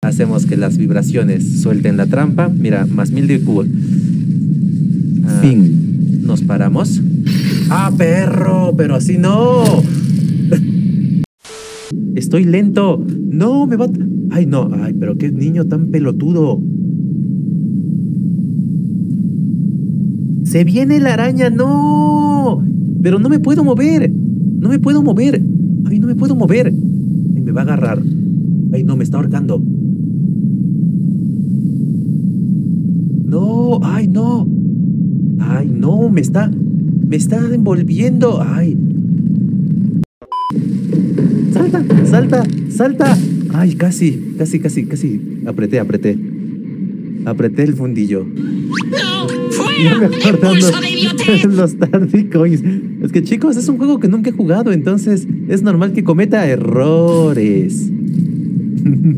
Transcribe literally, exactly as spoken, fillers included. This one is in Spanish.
hacemos que las vibraciones suelten la trampa. Mira, más mil de I Q. Ah, Fin. Nos paramos. ¡Ah, perro! Pero así no. Estoy lento. No, me va a... Ay, no. Ay, pero qué niño tan pelotudo. ¡Se viene la araña! ¡No! Pero no me puedo mover. No me puedo mover. Ay, no me puedo mover. Ay, me va a agarrar. Ay, no, me está ahorcando. No, ay, no. Ay, no, me está... Me está envolviendo. Ay. Salta, salta, salta. Ay, casi, casi, casi, casi. Apreté, apreté. Apreté el fundillo. ¡No! No me ¡Fuera! acuerdo ¡Impulso los, de idiotez! los Tardy Coins. Es que, chicos, es un juego que nunca he jugado, entonces es normal que cometa errores.